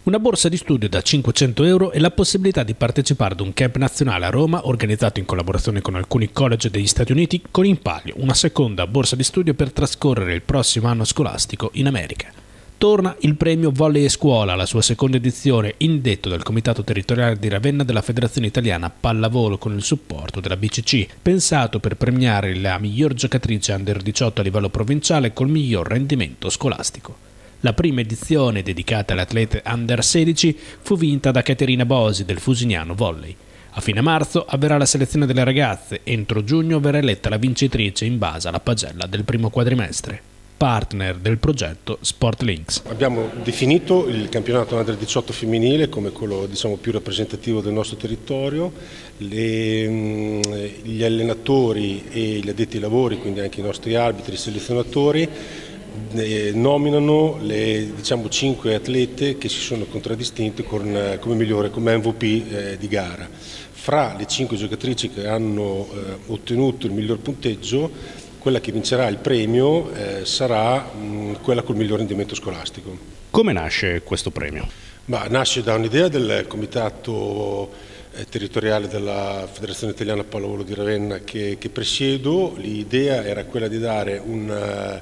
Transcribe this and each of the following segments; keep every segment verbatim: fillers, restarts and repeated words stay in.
Una borsa di studio da cinquecento euro e la possibilità di partecipare ad un camp nazionale a Roma organizzato in collaborazione con alcuni college degli Stati Uniti, con in palio una seconda borsa di studio per trascorrere il prossimo anno scolastico in America. Torna il premio Volley e Scuola, la sua seconda edizione, indetto dal Comitato Territoriale di Ravenna della Federazione Italiana Pallavolo con il supporto della B C C, pensato per premiare la miglior giocatrice under diciotto a livello provinciale col miglior rendimento scolastico. La prima edizione, dedicata alle atlete under sedici, fu vinta da Caterina Bosi del Fusignano Volley. A fine marzo avverrà la selezione delle ragazze, entro giugno verrà eletta la vincitrice in base alla pagella del primo quadrimestre. Partner del progetto Sportlinks. Abbiamo definito il campionato under diciotto femminile come quello, diciamo, più rappresentativo del nostro territorio. Le, gli allenatori e gli addetti ai lavori, quindi anche i nostri arbitri e selezionatori, Eh, nominano le diciamo, cinque atlete che si sono contraddistinte con, eh, come migliore, come M V P eh, di gara. Fra le cinque giocatrici che hanno eh, ottenuto il miglior punteggio, quella che vincerà il premio eh, sarà mh, quella col miglior rendimento scolastico. Come nasce questo premio? Ma nasce da un'idea del comitato eh, territoriale della Federazione Italiana Pallavolo di Ravenna che, che presiedo. L'idea era quella di dare un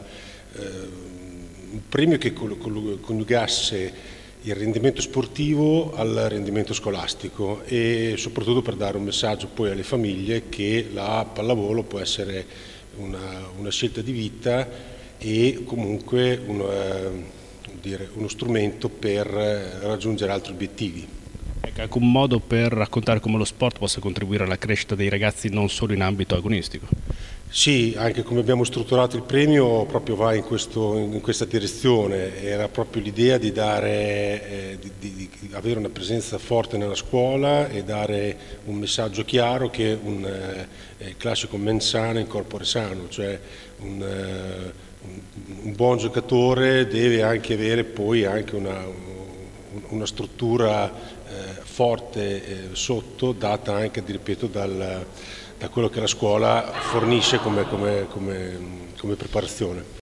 un premio che coniugasse il rendimento sportivo al rendimento scolastico e soprattutto per dare un messaggio poi alle famiglie che la pallavolo può essere una, una scelta di vita e comunque un, dire, uno strumento per raggiungere altri obiettivi. Ecco, alcun modo per raccontare come lo sport possa contribuire alla crescita dei ragazzi non solo in ambito agonistico? Sì, anche come abbiamo strutturato il premio proprio va in, questo, in questa direzione, era proprio l'idea di, dare, eh, di, di, di avere una presenza forte nella scuola e dare un messaggio chiaro che un eh, classico mens sana in corpore sano, cioè un, eh, un, un buon giocatore deve anche avere poi anche una, una struttura eh, forte eh, sotto, data anche, ripeto, dal da quello che la scuola fornisce come, come, come, come preparazione.